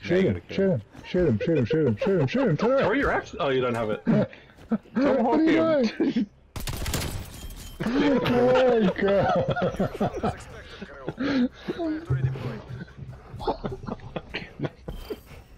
Shoot him, shoot him, shoot him, shoot him, shoot him, shoot him, shoot him, turn around! Where are your axes? Oh, you don't have it. What are you doing? Oh god!